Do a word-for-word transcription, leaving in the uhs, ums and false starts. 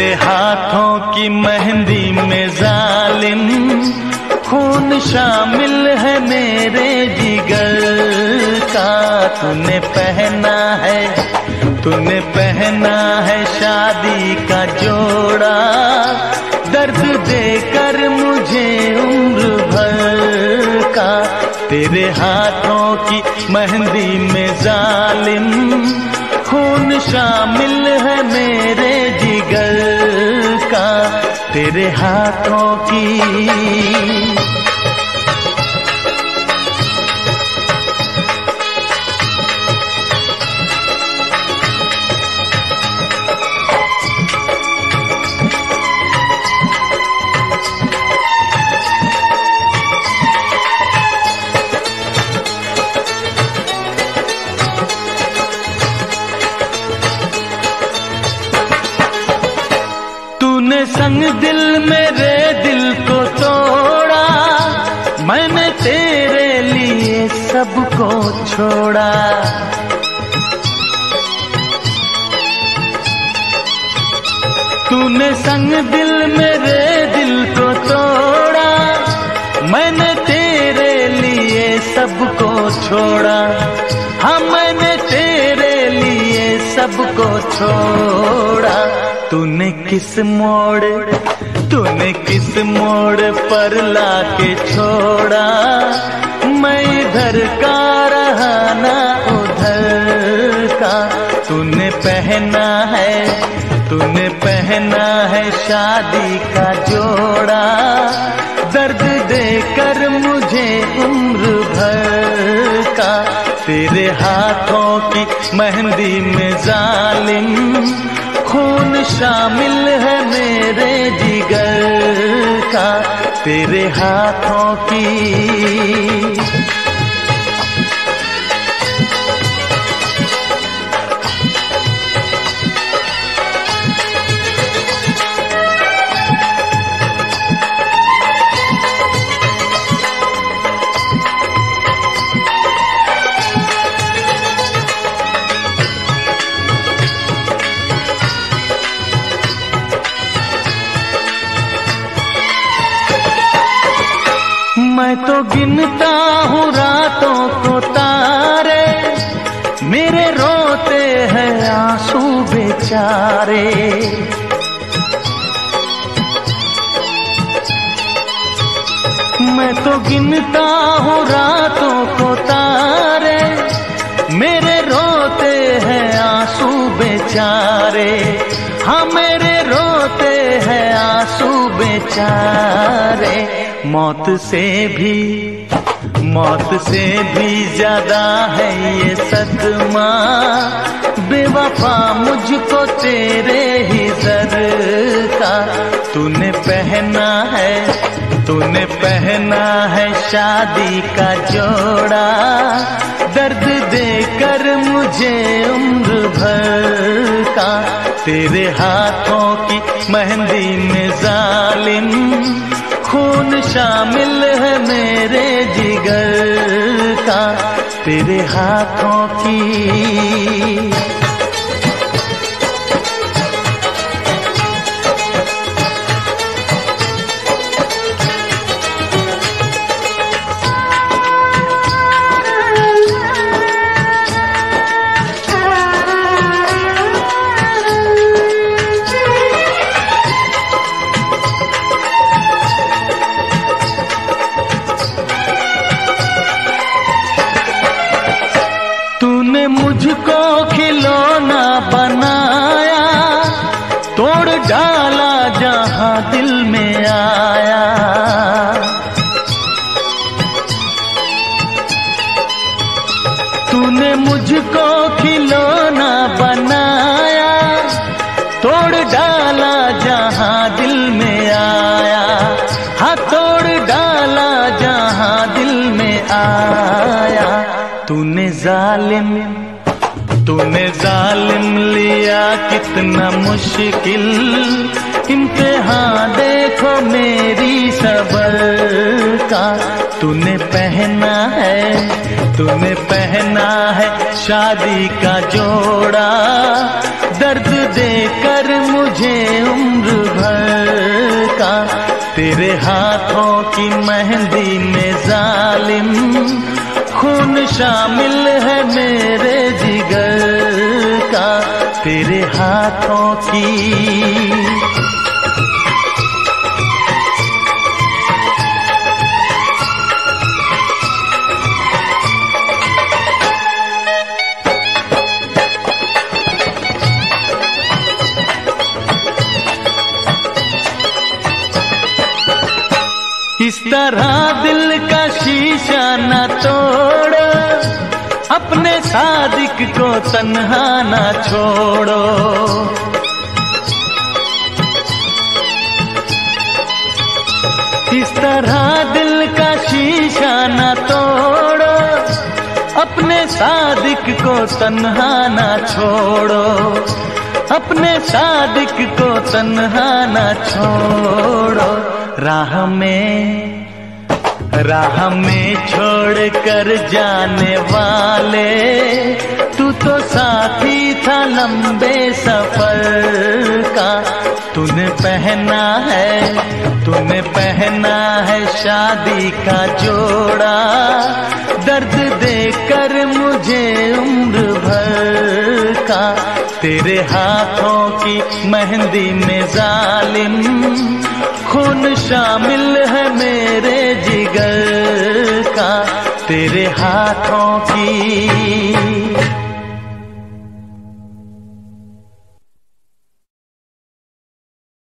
तेरे हाथों की मेहंदी में जालिम खून शामिल है मेरे जिगर का। तूने पहना है तूने पहना है शादी का जोड़ा, दर्द देकर मुझे उम्र भर का। तेरे हाथों की मेहंदी में जालिम खून शामिल है मेरे जिगर का। तेरे हाथों की तूने संग दिल मेरे दिल को तोड़ा, मैंने तेरे लिए सबको छोड़ा। तूने संग दिल मेरे दिल को तोड़ा, मैंने तेरे लिए सबको छोड़ा। हाँ मैंने तेरे लिए सबको छोड़ा। तूने किस मोड़ तूने किस मोड़ पर लाके छोड़ा, मैं इधर का रहा ना उधर का। तूने पहना है तूने पहना है शादी का जोड़ा, दर्द देकर मुझे उम्र भर का। तेरे हाथों की मेहंदी में जालिम खून शामिल है मेरे जिगर का। तेरे हाथों की मैं तो गिनता हूँ रातों को तारे, मेरे रोते हैं आंसू बेचारे। मैं तो गिनता हूँ रातों को तारे, मेरे रोते हैं आंसू बेचारे। हाँ मेरे रोते हैं आंसू बेचारे। मौत से भी मौत से भी ज्यादा है ये सदमा, बेवफा मुझको तेरे ही सर का। तूने पहना है तूने पहना है शादी का जोड़ा, दर्द देकर मुझे उम्र भर का। तेरे हाथों की मेहंदी में जालिम खून शामिल है मेरे जिगर का। तेरे हाथों की मुझको खिलौना बनाया, तोड़ डाला जहां दिल में आया। तूने मुझको खिलौना बनाया, तोड़ डाला जहां दिल में आया। हाँ तोड़ डाला जहां दिल में आया। तूने जालिम तूने जालिम लिया कितना मुश्किल इम्तिहान, देखो मेरी सबर का। तूने पहना है तूने पहना है शादी का जोड़ा, दर्द देकर मुझे उम्र भर का। तेरे हाथों की मेहंदी में जालिम खून शामिल है मेरे जिगर का। तेरे हाथों की इस तरह दिल का शीशा न तोड़ो, अपने सादिक को तन्हा न छोड़ो। इस तरह दिल का शीशा न तोड़ो, अपने सादिक को तन्हा न छोड़ो। अपने सादिक को तन्हा न छोड़ो। राह में राह में छोड़ कर जाने वाले, तू तो साथी था लंबे सफर का। तूने पहना है तूने पहना है शादी का जोड़ा, दर्द देकर मुझे उम्र भर का। तेरे हाथों की मेहंदी में जालिम खून शामिल है मेरे जिगर का। तेरे हाथों की